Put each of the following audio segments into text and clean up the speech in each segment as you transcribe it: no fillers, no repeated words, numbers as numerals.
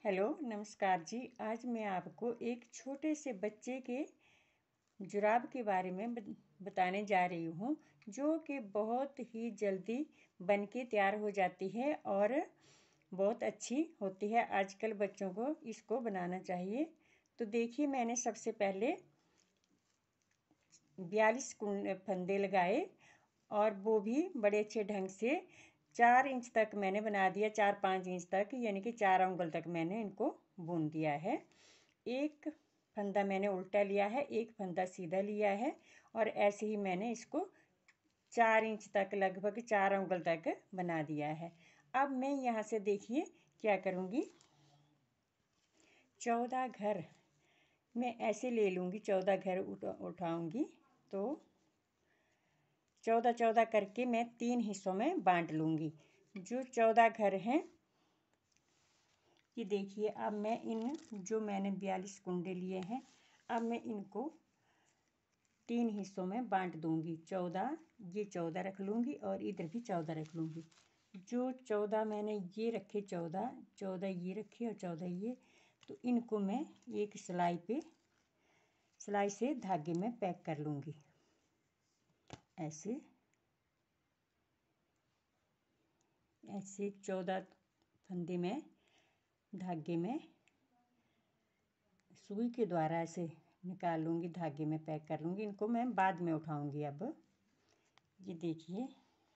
Hello नमस्कार जी। आज मैं आपको एक छोटे से बच्चे के जुराब के बारे में बताने जा रही हूँ, जो कि बहुत ही जल्दी बन के तैयार हो जाती है और बहुत अच्छी होती है। आजकल बच्चों को इसको बनाना चाहिए। तो देखिए, मैंने सबसे पहले 42 फंदे लगाए और वो भी बड़े अच्छे ढंग से 4 इंच तक मैंने बना दिया। 4-5 इंच तक, यानी कि 4 उंगल तक मैंने इनको बुन दिया है। एक फंदा मैंने उल्टा लिया है, एक फंदा सीधा लिया है और ऐसे ही मैंने इसको 4 इंच तक, लगभग 4 उंगल तक बना दिया है। अब मैं यहाँ से देखिए क्या करूँगी। 14 घर मैं ऐसे ले लूँगी, 14 घर उठाऊँगी। तो 14-14 करके मैं 3 हिस्सों में बांट लूँगी। जो 14 घर हैं, ये देखिए, अब मैं जो मैंने 42 कुंडे लिए हैं, अब मैं इनको 3 हिस्सों में बांट दूँगी। 14 ये 14 रख लूँगी और इधर भी 14 रख लूँगी। जो 14 मैंने ये रखे, 14 ये रखे और 14 ये, तो इनको मैं एक सिलाई से धागे में पैक कर लूँगी। ऐसे 14 फंदे में धागे में सुई के द्वारा ऐसे निकाल लूँगी, धागे में पैक कर लूँगी। इनको मैं बाद में उठाऊँगी। अब ये देखिए,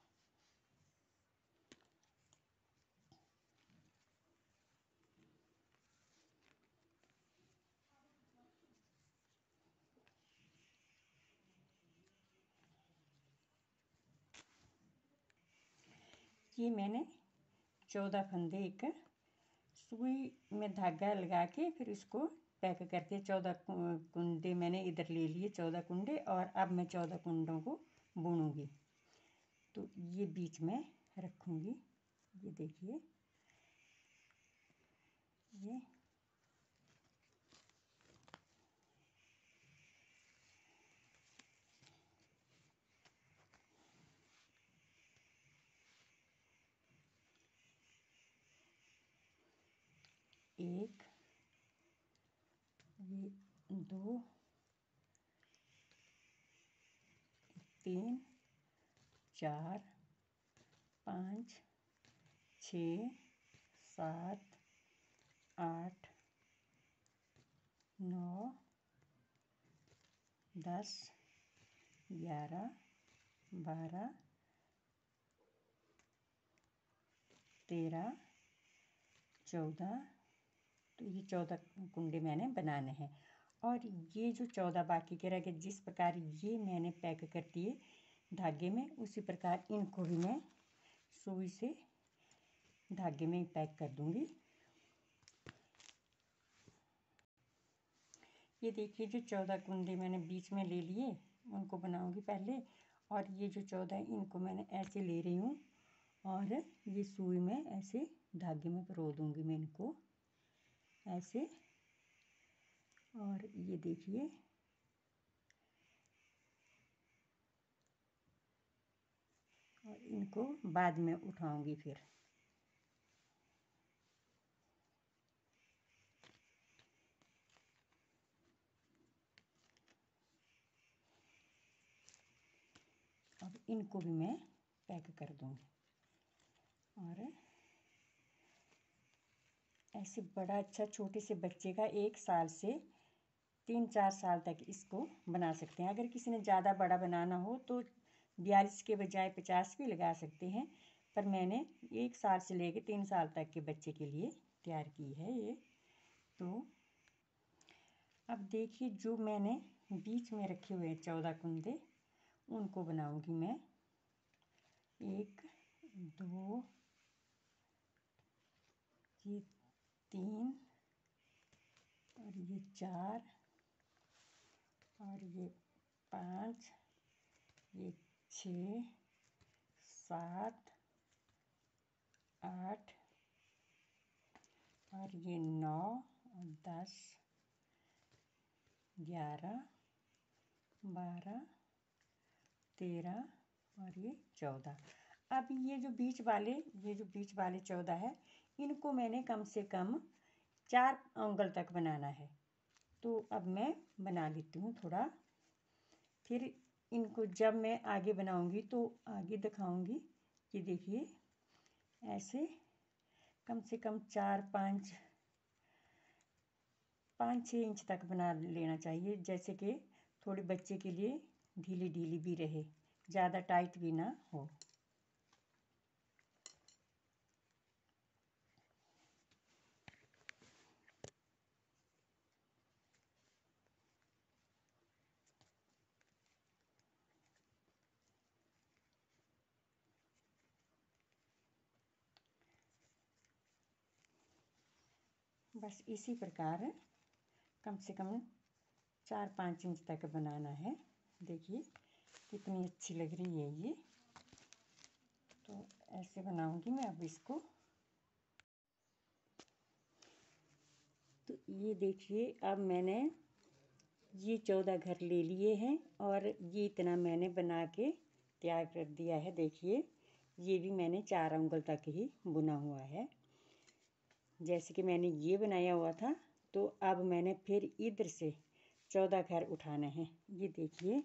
ये मैंने 14 फंदे एक सुई में धागा लगा के फिर इसको पैक करके 14 कुंडे मैंने इधर ले लिए, 14 कुंडे, और अब मैं 14 कुंडों को बुनूंगी। तो ये बीच में रखूंगी। ये देखिए, ये एक, ये 2, 3, 4, 5, 6, 7, 8, 9, 10, 11, 12, 13, 14। तो ये 14 कुंडे मैंने बनाने हैं। और ये जो 14 बाकी के रह गए, जिस प्रकार ये मैंने पैक कर दिए धागे में, उसी प्रकार इनको भी मैं सुई से धागे में पैक कर दूंगी। ये देखिए, जो 14 कुंडे मैंने बीच में ले लिए, उनको बनाऊंगी पहले। और ये जो 14 इनको मैंने ऐसे ले रही हूँ और ये सुई में ऐसे धागे में पिरो दूंगी मैं इनको ऐसे। और ये देखिए, और इनको बाद में उठाऊंगी फिर। अब इनको भी मैं पैक कर दूंगी। और ऐसे बड़ा अच्छा छोटे से बच्चे का 1 साल से 3-4 साल तक इसको बना सकते हैं। अगर किसी ने ज़्यादा बड़ा बनाना हो तो 42 के बजाय 50 भी लगा सकते हैं। पर मैंने 1 साल से लेकर 3 साल तक के बच्चे के लिए तैयार की है ये। तो अब देखिए, जो मैंने बीच में रखे हुए 14 कुंदे, उनको बनाऊंगी मैं। 1, 2, ये 3 और ये 4 और ये 5, ये 6, 7, 8 और ये 9 और 10, 11, 12, 13 और ये 14। अब ये जो बीच वाले 14 है, इनको मैंने कम से कम 4 उंगल तक बनाना है। तो अब मैं बना लेती हूँ थोड़ा, फिर इनको जब मैं आगे बनाऊँगी तो आगे दिखाऊँगी। ये देखिए ऐसे कम से कम 5-6 इंच तक बना लेना चाहिए, जैसे कि थोड़ी बच्चे के लिए ढीली ढीली भी रहे, ज़्यादा टाइट भी ना हो। बस इसी प्रकार कम से कम 4-5 इंच तक बनाना है। देखिए कितनी अच्छी लग रही है ये। तो ऐसे बनाऊंगी मैं अब इसको। तो ये देखिए अब मैंने ये 14 घर ले लिए हैं और ये इतना मैंने बना के तैयार कर दिया है। देखिए ये भी मैंने 4 उंगल तक ही बुना हुआ है, जैसे कि मैंने ये बनाया हुआ था। तो अब मैंने फिर इधर से 14 घर उठाना है। ये देखिए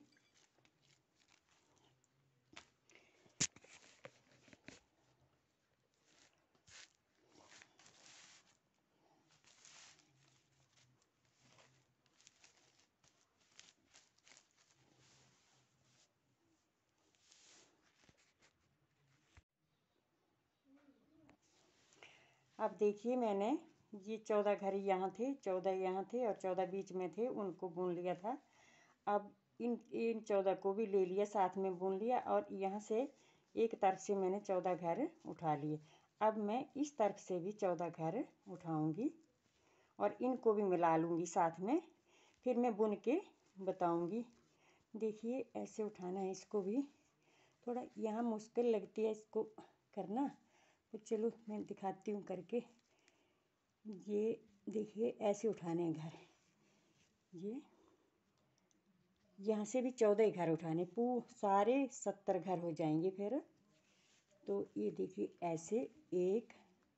अब देखिए मैंने ये 14 घर यहाँ थे, 14 यहाँ थे और 14 बीच में थे, उनको बुन लिया था। अब इन 14 को भी ले लिया, साथ में बुन लिया और यहाँ से एक तरफ से मैंने 14 घर उठा लिए। अब मैं इस तरफ से भी 14 घर उठाऊंगी और इनको भी मिला लूँगी साथ में, फिर मैं बुन के बताऊंगी। देखिए ऐसे उठाना है इसको भी, थोड़ा यहाँ मुश्किल लगती है इसको करना, तो चलो मैं दिखाती हूँ करके। ये देखिए ऐसे उठाने हैं घर, ये यहाँ से भी 14 घर उठाने, सारे 70 घर हो जाएंगे फिर। तो ये देखिए ऐसे एक,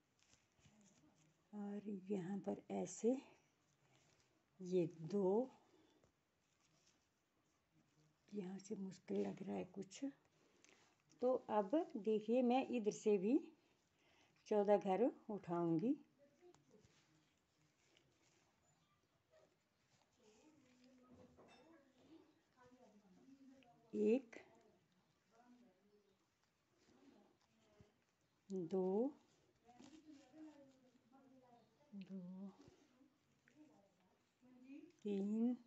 और यहाँ पर ऐसे ये 2, यहाँ से मुश्किल लग रहा है कुछ। तो अब देखिए मैं इधर से भी 14 घर उठाऊंगी। 1 2 2 3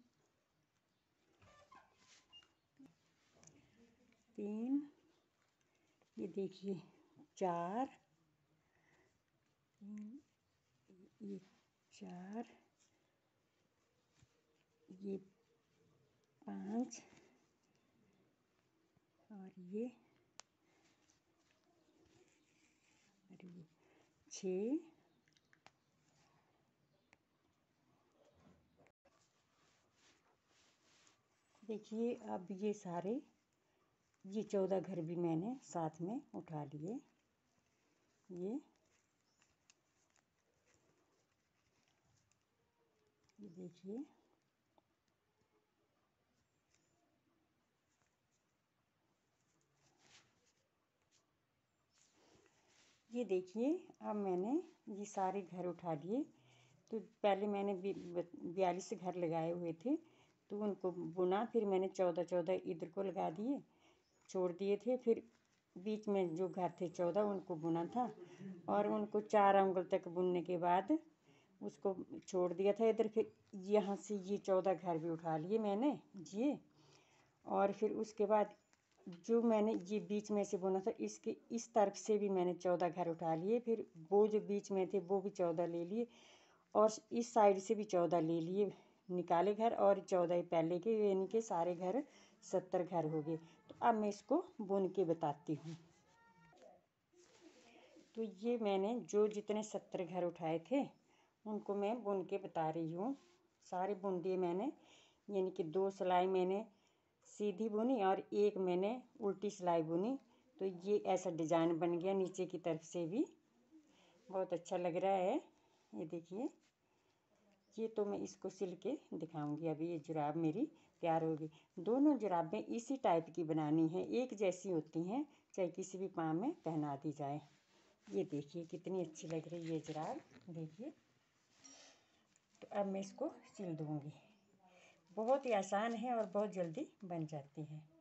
3, ये देखिए 4, ये 4, ये 5 और ये 6, देखिए अब ये सारे ये 14 घर भी मैंने साथ में उठा लिए। ये देखिए ये देखिए अब मैंने ये सारे घर उठा लिए। तो पहले मैंने 42 घर लगाए हुए थे, तो उनको बुना, फिर मैंने 14 इधर को लगा दिए, छोड़ दिए थे। फिर बीच में जो घर थे 14 उनको बुना था और उनको 4 उंगल तक बुनने के बाद उसको छोड़ दिया था इधर। फिर यहाँ से ये 14 घर भी उठा लिए मैंने ये, और फिर उसके बाद जो मैंने ये बीच में से बुना था इसके इस तरफ से भी मैंने 14 घर उठा लिए। फिर वो जो बीच में थे वो भी 14 ले लिए और इस साइड से भी 14 ले लिए, निकाले घर, और 14 पहले के, यानी कि सारे घर 70 घर हो गए। तो अब मैं इसको बुन के बताती हूँ। तो ये मैंने जो जितने 70 घर उठाए थे उनको मैं बुन के बता रही हूँ। सारे बुन दिए मैंने, यानी कि 2 सिलाई मैंने सीधी बुनी और एक मैंने उल्टी सिलाई बुनी। तो ये ऐसा डिजाइन बन गया नीचे की तरफ से भी, बहुत अच्छा लग रहा है। ये देखिए ये तो मैं इसको सिल के दिखाऊंगी। अभी ये जुराब मेरी तैयार होगी। दोनों जुराबें इसी टाइप की बनानी है, एक जैसी होती हैं, चाहे किसी भी पाँव में पहना दी जाए। ये देखिए कितनी अच्छी लग रही है ये जुराब, देखिए। तो अब मैं इसको सिल दूंगी। बहुत ही आसान है और बहुत जल्दी बन जाती है।